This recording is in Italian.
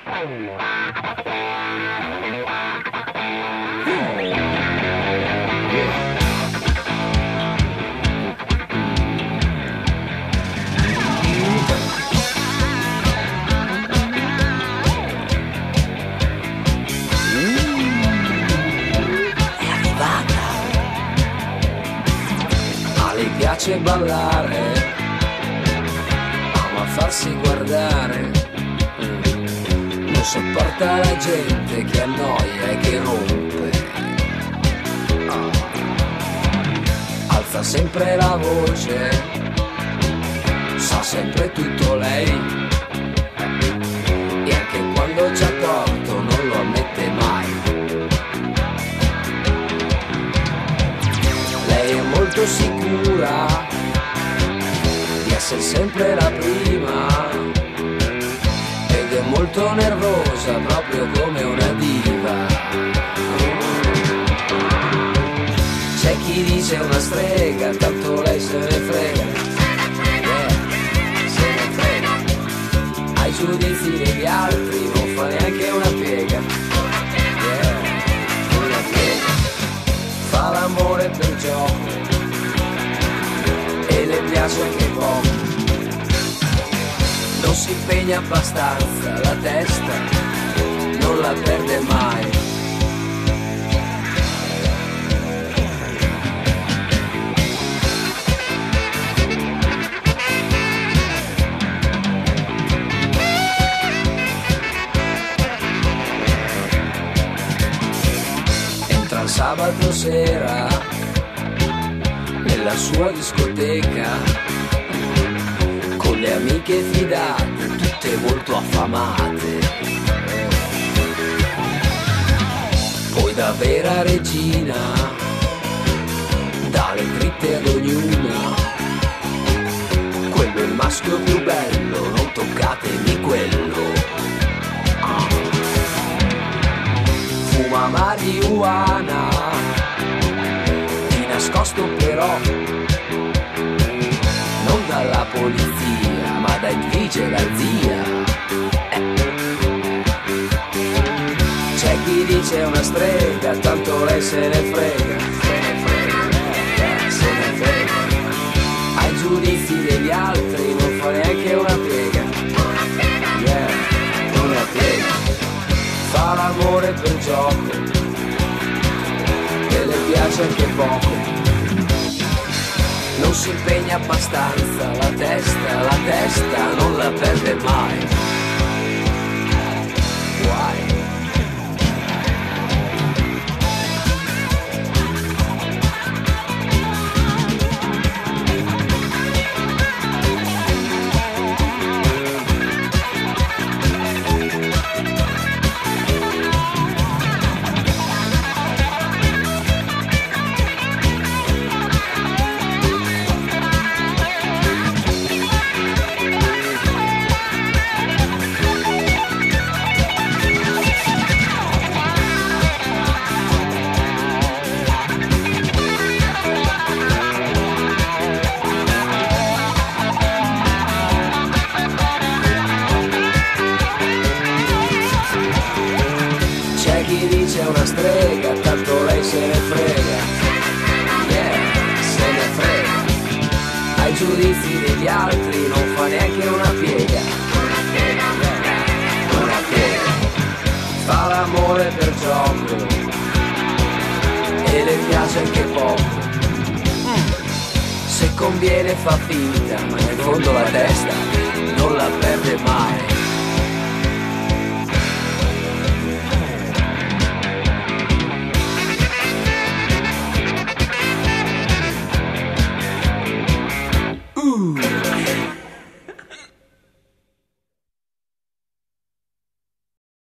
Le piace ballare, ama farsi guardare, non sopporta la gente che annoia e che rompe, alza sempre la voce, sa sempre tutto lei, e anche quando c'ha torto non lo ammette mai. Lei è molto sicura di essere sempre la prima ed è molto nervosa proprio come una diva. C'è chi dice una strega, tanto lei se ne frega, se ne frega. Ai giudizi degli altri non fa neanche una piega, una piega. Fa l'amore per gioco e le piace anche poco, non si impegna abbastanza, la testa non la perde mai. Entra il sabato sera nella sua discoteca con le amiche fidate, tutte molto affamate. Poi da vera regina dà le dritte ad ognuna. Quello è il maschio più bello, non toccatemi quello. Fuma marijuana di nascosto però, non dalla polizia ma dai vigilazia. C'è chi dice una strega, tanto lei se ne frega, se ne frega, se ne frega. Ai giudizi degli altri non fa neanche una piega, una piega. Fa l'amore per gioco e le piace anche poco, non si impegna abbastanza, la testa non la perde mai. Guai. C'è una strega, tanto lei se ne frega, se ne frega. Ai giudizi degli altri non fa neanche una piega, una piega. Fa l'amore per gioco e le piace anche poco, se conviene fa finta ma in fondo la testa non la perde mai.